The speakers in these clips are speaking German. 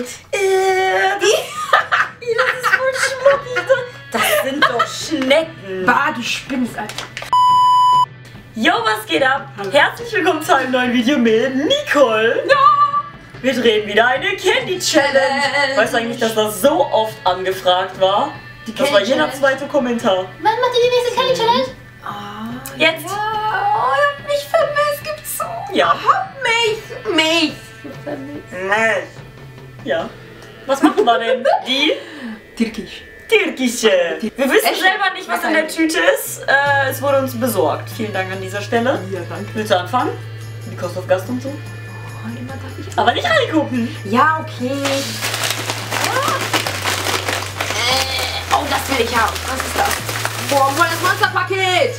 Das ist voll schmuckig. Das sind doch Schnecken. Bah, du spinnst, Alter. Jo, was geht ab? Herzlich willkommen zu einem neuen Video mit Nicole. Ja. Wir drehen wieder eine Candy Challenge. Weißt du eigentlich, dass das so oft angefragt war? Das war jeder zweite Kommentar. Wann macht ihr die nächste Candy Challenge? Jetzt. Ja. Oh, ihr habt mich vermisst, gibt's so. Ja. Hab mich. Nee. Ja. Was machen wir denn? Die Türkisch. türkische. Wir wissen Echt? selber nicht, was in der Tüte ist. Es wurde uns besorgt. Vielen Dank an dieser Stelle. Ja, danke. Willst du anfangen? Die Kost auf Gast und so. Oh, immer darf ich Aber nicht reingucken. Ja, okay. Oh, das will ich haben. Was ist das? Boah, ein volles Monsterpaket.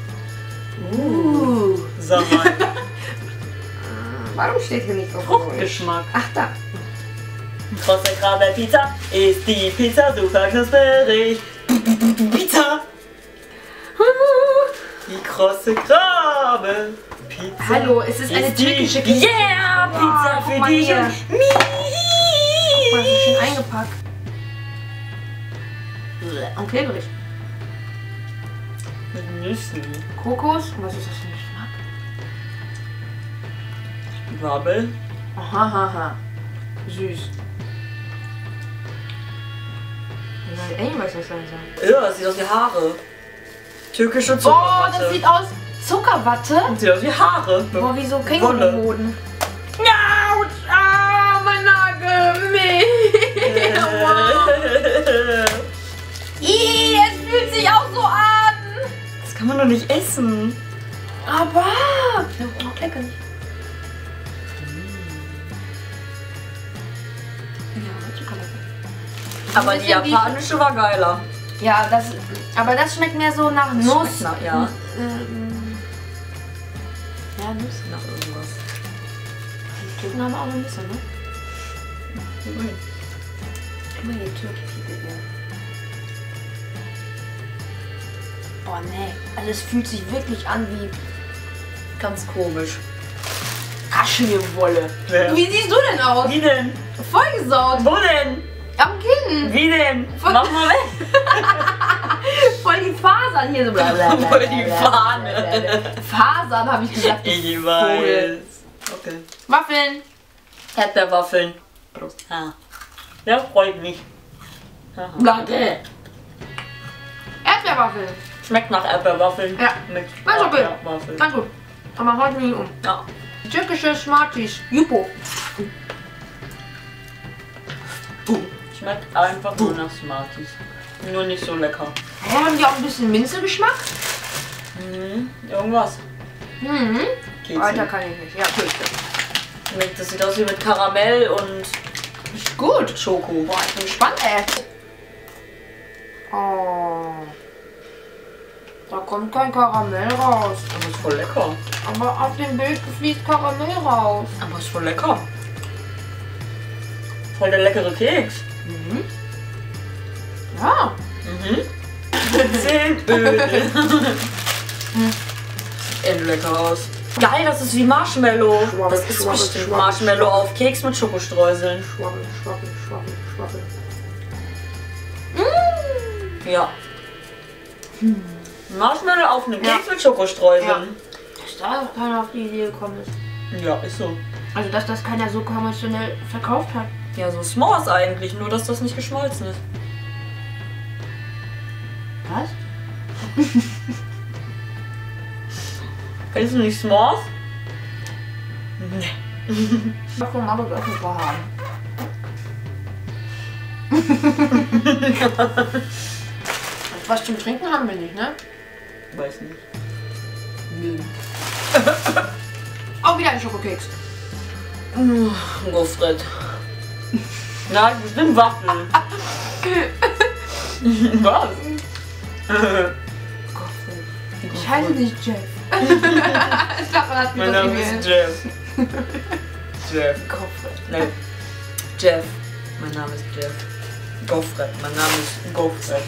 Sag mal. Warum steht hier nicht drauf? Fruchtgeschmack. Ach, da. Krosse Krabbe Pizza ist die Pizza super knusperig. Pizza. Die krosse Krabbe Pizza. Hallo, es ist eine ist die türkische Pizza. Yeah, Pizza Wow, guck für mal dich hier. und mich. Guck mal, so schön eingepackt. Und klebrig. Mit Nüssen. Kokos. Was ist das für ein Geschmack? Wabbel. Aha. Süß. Ey, was das sein soll. Ja, das sieht aus wie Haare. Türkische Oh, Zuckerwatte. das sieht aus Zuckerwatte. Sieht aus wie Haare. Boah, wie so Wolle. Känguruhoden. Autsch! Ah, mein Nagel! Meh! Ih, es fühlt sich auch so an! Das kann man doch nicht essen. Aber... Oh, lecker nicht. Ja, Zuckerwatte. Aber die bisschen wie- japanische war geiler. Ja, aber das schmeckt mehr so nach Nuss. Schmeckt nach- ja. Ja, Nuss. Nach irgendwas. Die Türken haben auch eine Nüsse, ne? Immer hier türkische Bier. Oh ne, also es fühlt sich wirklich an wie Ganz komisch. Kaschmirwolle. Ja. Wie siehst du denn aus? Wie denn? Vollgesaut. Wo denn? Am Kinn. Wie denn? Voll- Mach mal weg. Voll die Fasern hier so. Blablabla. Voll die Fahne. Fasern habe ich gesagt. Ich Vogel. weiß. Okay. Waffeln. Erdbeerwaffeln. Prost. Ah. Ja, freut mich. Aha. Danke. Erdbeerwaffeln. Schmeckt nach Erdbeerwaffeln. Ja. Mit Also okay. Erdbeerwaffeln. Ganz gut. Aber heute nicht um. Ja. Türkische Smarties. Jupo. Schmeckt einfach nur nach Smarties. Nur nicht so lecker. Hä, haben die auch ein bisschen Minzegeschmack? Irgendwas. Mhm. Geht's Weiter nicht. kann ich nicht. Ja, Kekse. Das sieht aus wie mit Karamell und Ist gut. Schoko. Boah, ich bin gespannt, ey. Oh. Da kommt kein Karamell raus. Aber ist voll lecker. Aber auf dem Bild fließt Karamell raus. Aber ist voll lecker. Voll der leckere Keks. Mhm. Ja. Mhm. 10 Öl. Sieht echt lecker aus. Geil, das ist wie Marshmallow. Schwabbel, Das ist schwabbel, bestimmt schwabbel, Marshmallow schwabbel. auf Keks mit Schokostreuseln. Schwabbel, schwabbel, schwabbel, schwabbel. Ja. Marshmallow auf einem Ja. Keks mit Schokostreuseln. Dass da auch keiner auf die Idee gekommen ist. Ja, ist so. Also, dass das keiner so konventionell verkauft hat. Ja, so S'mores eigentlich, nur dass das nicht geschmolzen ist. Was? Kennst du nicht S'mores? Davon aber das nicht haben. Was zum Trinken haben wir nicht, ne? Weiß nicht. Oh, wieder ein Schokokeks. Gofret. Nein, bestimmt Waffeln. Was? Ich heiße nicht Jeff. Davon hat mir Mein das Name E-Mail. ist Jeff. Jeff. Gofret. Nein. Jeff. Mein Name ist Jeff. Gofret. Mein Name ist Gofret.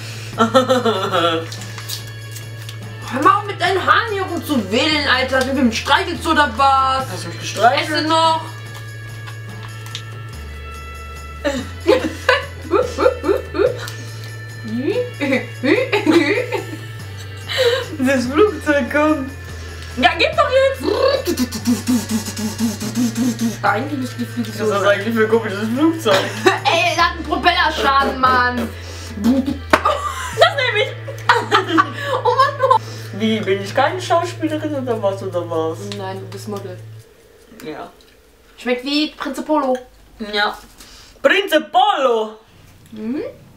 Hör mal auf mit deinen Haaren hier rum zu wählen, Alter. Sind wir im Streichelzoo oder was? Hast du mich Esse gestreichelt? noch. Das Flugzeug kommt. Ja, gib doch jetzt! Eigentlich nicht die Flüge Was so. ist das eigentlich für ein komisches Flugzeug? Ey, das hat einen Propellerschaden, Mann. Das nehme ich! Oh Mann. Wie, bin ich keine Schauspielerin oder was oder was? Nein, du bist Model. Ja. Schmeckt wie Prinze Polo. Ja. Prinze Polo! Mhm.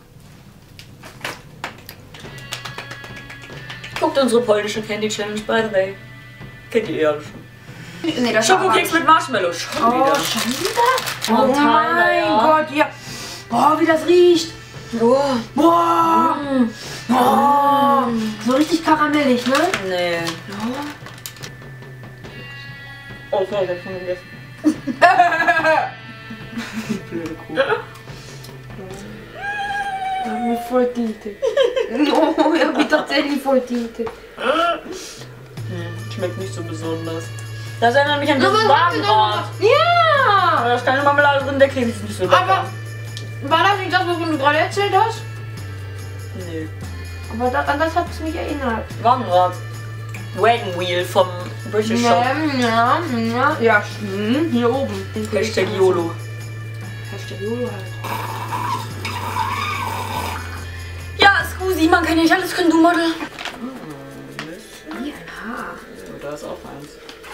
Guckt unsere polnische Candy Challenge, by the way. Kennt ihr alle schon. Nee, das Schokokeks mit Marshmallow. Schon Oh, wieder. schon wieder? Oh Tyler, mein ja. Gott, ja. Boah, wie das riecht. Oh. Boah. Mm. Boah. So richtig karamellig, ne? Nee. Ja. Oh, sorry, ich hab schon gegessen. Blöde Kuh. Ich hab mir voll Tinte. Oh, ich hab mir tatsächlich voll Tinte. Schmeckt nicht so besonders. Das erinnert mich an das Wagenrad. Ja! Aber da ist keine Marmelade drin, der Keks ist nicht so lecker. Aber war das nicht das, wovon du gerade erzählt hast? Nee. Aber an das hat es mich erinnert. Wagenrad. Wagon Wheel vom British Shop. Ja, hier oben. Hashtag YOLO. Hashtag YOLO halt. Ja, Scusi, man kann ja nicht alles können, du Model. Wie ein Haar. Da ist auch eins.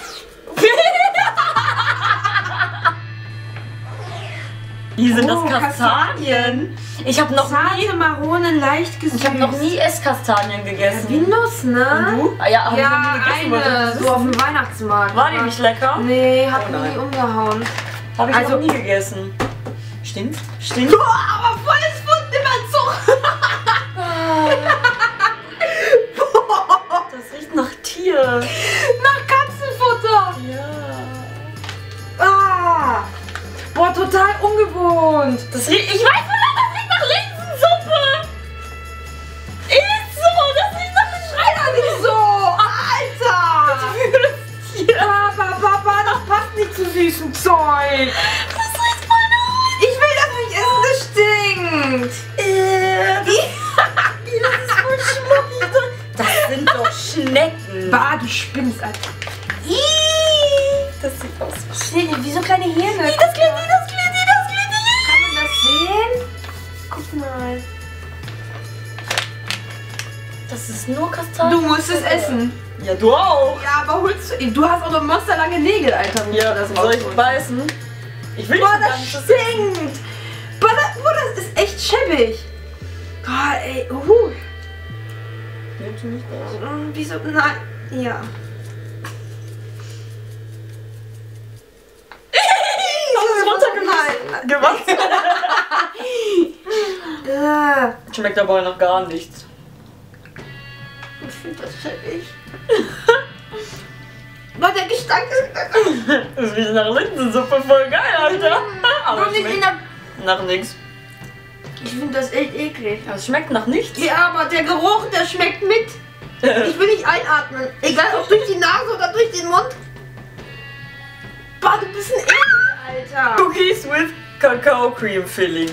Hier sind Oh, das Kastanien. Ich habe noch, Zarte Maronen, leicht gesüßt. nie Esskastanien Wie gegessen. Nuss, ne? Und du? Ah, ja, hab ich noch nie gegessen. eine. wollte ich So auf dem Weihnachtsmarkt. War die nicht lecker? Nee, hat Oh mich nein. nie umgehauen. Habe ich Also- noch nie gegessen. Stinkt? Stinkt? Aber volles Fundimmerzug. Das riecht nach Tier. Nach Katzenfutter. Ja. Ah. Boah, total ungewohnt. Das riecht, ich weiß, woran das riecht nach Linsensuppe. Ist so, das riecht nach Alter, nicht so. Alter. Papa, das passt nicht zu süßem Zeug. Das riecht voll nach. Ich will das nicht essen, das stinkt. Das ist voll schmuckig. Das sind doch Schnecken. Bah, du spinnst, Alter. Das sieht aus. Wie so kleine Hirne. Das klingt. Kann man das sehen? Guck mal. Das ist nur Kastanien. Du musst es essen. Ja, du auch. Ja, aber holst du hast auch noch monsterlange Nägel, Alter. wenn Ja, du das soll ich rausholst. beißen? Ich will Boah, nicht das ganzes stinkt. Boah, das ist echt schäbig. Boah, ey. Willst du nicht das? Wieso? Nein. Ja. Runtergefallen. Gewachsen. Schmeckt aber noch gar nichts. Ich finde das schäbig. Boah, der Gestank ist... Das riecht nach Linsensuppe, voll geil, Alter. Aber es nicht in schmeckt der... nach nichts. Ich finde das echt eklig. Aber es schmeckt nach nichts. Ja, aber der Geruch, der schmeckt mit. Ich will nicht einatmen. Egal ob durch die Nase oder durch den Mund. Boah, du bist ein Ekel, Alter. Cookies with Cacao Cream Filling.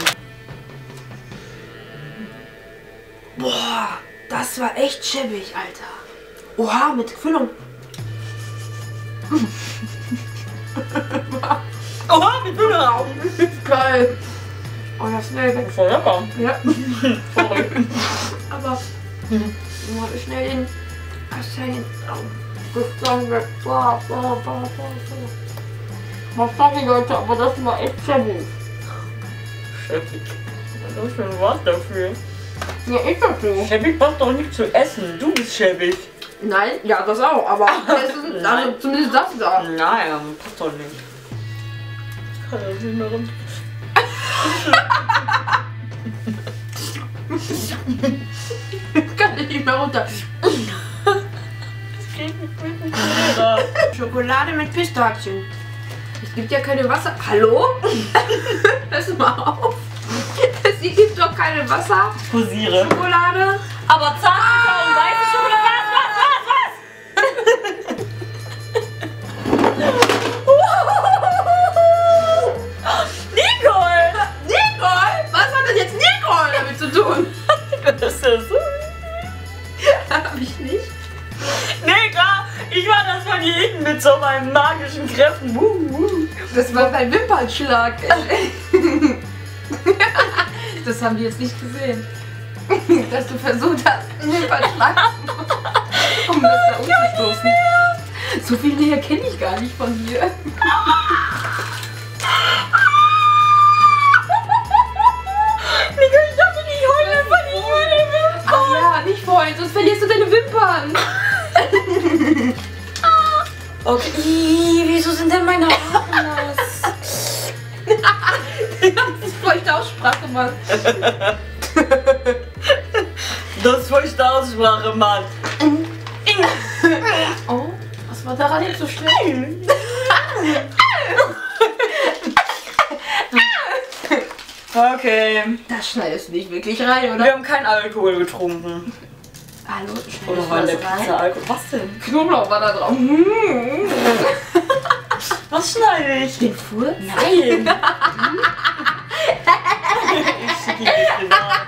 Boah, das war echt schäbig, Alter. Oha, mit Füllung. Oha, wie viele Augen. Geil. Oh, das schnell weg. Voll lecker. Ja. Sorry. Aber mal schnell den Kastanien. Gestank weg. Boah. Was sorry, Leute, aber das war echt schäbig. Schäbig. Was ist für ein Wort dafür? Ja, ist das so? Schäbig passt doch nicht zu essen. Du bist schäbig. Nein, ja, das auch, aber das ist, also zumindest das da. Nein, passt doch nicht. Ich kann das nicht mehr runter. Kann ich nicht mehr runter. Das geht nicht mit dem Cola. Schokolade mit Pistazien. Es gibt ja keine Wasser. Hallo? Hörst du mal auf? Es gibt doch keine Wasser. Posiere. Schokolade. Aber Zartkakao und weiße Schokolade. Was? Nicole! mit so meinen magischen Kräften. Das war dein Wimpernschlag. Das haben die jetzt nicht gesehen. Dass du versucht hast, einen Wimpernschlag zu machen, um das da umzustoßen. So viel näher kenne ich gar nicht von dir. Digga, ich dachte nicht heute einfach nicht meine Wimpern. Ach ja, nicht vorhin, sonst verlierst du deine Wimpern. Okay, wieso sind denn meine Haare nass? Das ist feuchte Aussprache, Mann. Das ist feuchte Aussprache, Mann. Oh, was war daran jetzt so schlimm? Okay. Das schneidest du nicht wirklich rein, oder? Wir haben keinen Alkohol getrunken. Hallo, Oder war in der Pizza Alkohol? Was denn? Knoblauch war da drauf. Was schneide ich? Den Furz? Nein! Ich schicke ihn nicht privat.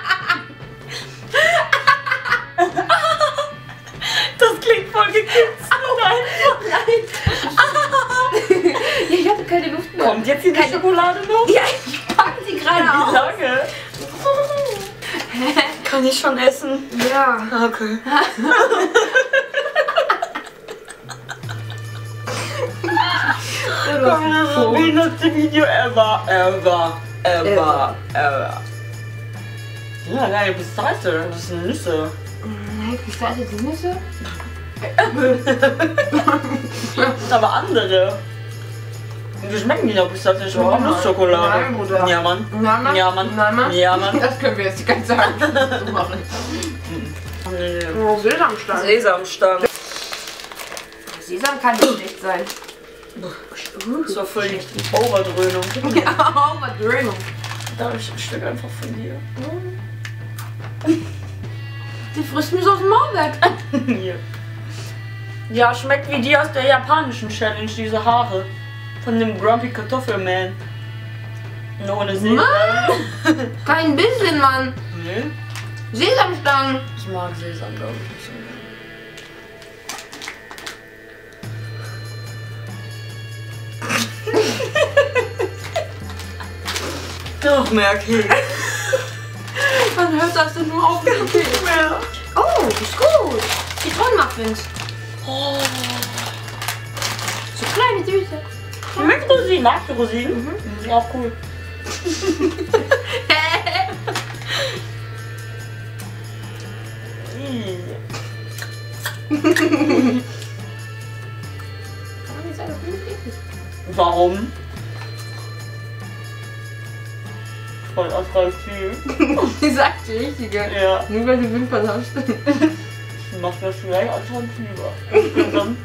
Das klingt voll gekitzelt. Nein. Ja, ich hatte keine Luft mehr. Kommt jetzt hier die Schokolade noch? Ja, ich packe sie gerade Wie auf. lange? Kann ich schon essen? Ja. Okay. Das behinderte Video ever. Ja, geil, Pistazien, das sind Nüsse. Nein, gestaltete Nüsse? Aber andere. Wie schmecken die noch Pistazien? Schmecken Oh, Nussschokolade. nein, Bruder. Ja, Mann. Na, Mann. Ja, Mann. Na, Mann. Ja, Mann. Das können wir jetzt die ganze Zeit so machen. Oh, Sesamstangen. Sesamstangen. Sesam kann nicht schlecht sein. Das war voll die Overdröhnung. Ja, Overdröhnung. Da habe ich ein Stück einfach von dir. Die frisst mir so aus dem Maul weg. Hier. Ja, schmeckt wie die aus der japanischen Challenge, diese Haare. Von dem Grumpy Kartoffelman. Nur ohne Sesam. Kein bisschen, Mann. Nee. Sesamstangen. Ich mag Sesam, glaube ich, nicht so gerne. Doch, mehr Keks. Man hört das denn nur auf den Keks. Ja. Oh, ist gut. Zitronenmuffins. Oh. So kleine Süße. Schmeckt Rosinen? Magst du Rosinen? Mhm. Auch cool. Warum? Voll attraktiv. Die sagt die richtige. Ja. Nur weil du Wimpern hast. Macht das vielleicht attraktiver. Insgesamt.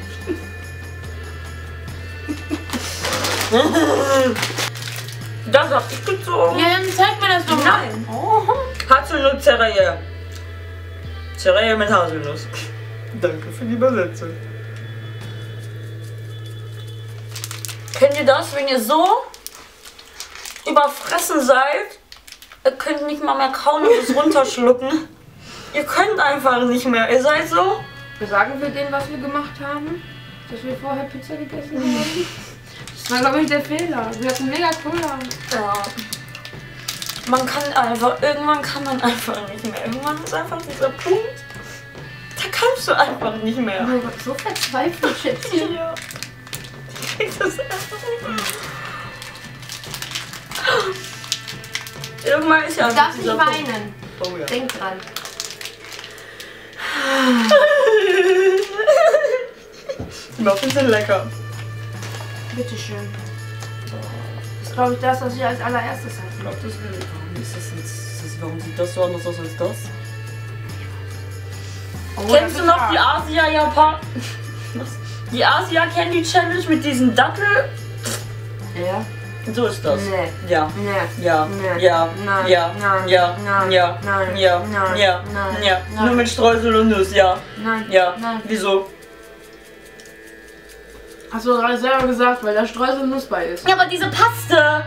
Das hab ich gezogen. Ja, dann zeig mir das doch mal. Nein. Oh. Haselnuss-Cereal. Cereal mit Haselnuss. Danke für die Übersetzung. Kennt ihr das, wenn ihr so überfressen seid? Ihr könnt nicht mal mehr kauen und es runterschlucken. Ihr könnt einfach nicht mehr. Ihr seid so. Sagen wir denen, was wir gemacht haben? Dass wir vorher Pizza gegessen haben? Das war, glaube ich, der Fehler. Wir hatten mega Cola. Ja. Man kann einfach, irgendwann kann man einfach nicht mehr. Irgendwann ist einfach dieser Punkt, da kannst du einfach nicht Oh mehr. mein Gott, so verzweifelt, Schätzchen. Ja. Ich krieg das einfach nicht mehr. Irgendwann ist ja Du darfst nicht dieser Punkt. weinen. Oh ja. Denk dran. Die Muffins sind lecker. Bitteschön. Das ist, glaube ich, das, was ich als allererstes Ich hatte. glaube, das will ich. Warum ist das jetzt? Warum sieht das so anders aus als das? Oh, Kennst du noch die Asia-Japan? Was? Die Asia-Candy-Challenge mit diesem Dattel? Ja. So ist das. Nee. Ja. Nee. Ja, Nee. ja, Nein. ja, Nein. ja, Nein. ja, Nein. ja, Nein. ja, Nein. ja. Nein. Nur mit Streusel und Nuss, ja, Nein. ja. Nein. Wieso? Hast du gerade selber gesagt, weil da Streusel Nuss bei ist. Ja, aber diese Paste.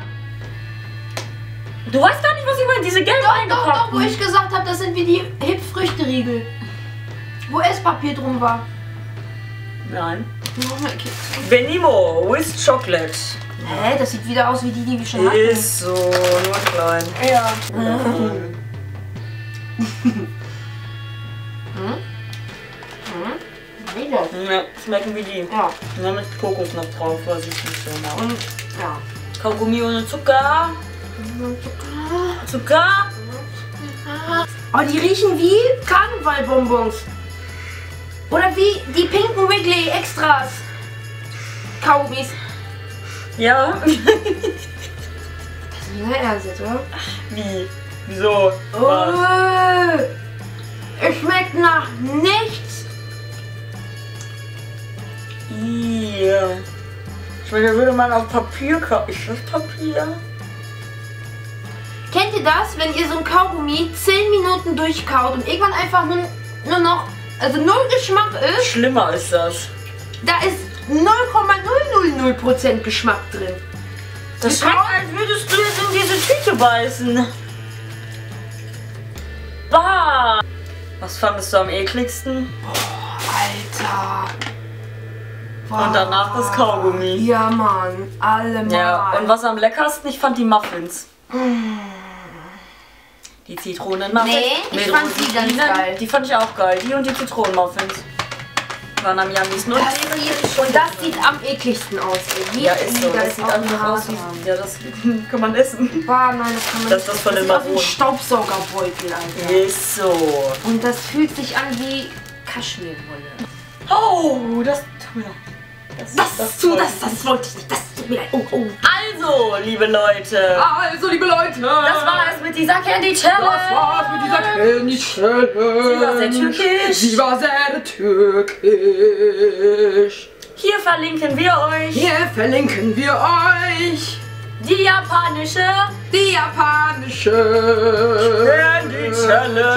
Du weißt gar nicht, was ich meine. Diese gelb Doch, eingepackt. wo ich gesagt habe, das sind wie die Hip-Früchte-Riegel. Wo Esspapier drum war. Nein. Nochmal Kekse. Benimo with Chocolate. Hä? Das sieht wieder aus wie die wir schon hatten. Ist so, nur klein. Ja. Ja, schmecken wie die. Ja. Nur mit Kokos noch drauf, was ich nicht so mag. Und ja. Kaugummi ohne Zucker. Zucker. Oh, die riechen wie Karnevalbonbons. Oder wie die pinken Wrigley Extras. Kaugummis. Ja. Das ist nicht ernst jetzt, oder? Wie? Wieso? Was? Oh, es schmeckt nach nichts. Hier. Ich meine, da würde man auf Papier kaufen. Ist das Papier? Kennt ihr das, wenn ihr so ein Kaugummi 10 Minuten durchkaut und irgendwann einfach nur noch, also null Geschmack ist? Schlimmer ist das. Da ist 0,000% Geschmack drin. Das schmeckt, als würdest du jetzt in diese Tüte beißen. Bah! Was fandest du am ekligsten? Alter. Und danach das Kaugummi. Ja, Mann. Allemal. Ja, und was am leckersten? Ich fand die Muffins. Die Zitronenmuffins. Nee, ich mit fand die ganz Rosinen. geil. Die fand ich auch geil. Die und die Zitronenmuffins waren am jammigsten. Und Das sieht am ekligsten aus. Ey. ja, ist so. Das Das sieht einfach aus wie... Ja, das kann man essen. Boah, nein, das kann man Das ist das von den sieht aus wie ein Maronen. Staubsaugerbeutel, Alter. Ist so. Und das fühlt sich an wie Kaschmirwolle. Oh, das tut mir leid. Das wollte ich nicht. Das tut mir leid. Oh, oh. Also, liebe Leute. Also, liebe Leute. Das war es mit dieser Candy Challenge. Das war's mit dieser Candy Challenge. Sie war sehr türkisch. Sie war sehr türkisch. Hier verlinken wir euch Hier verlinken wir euch die japanische die japanische Candy Challenge.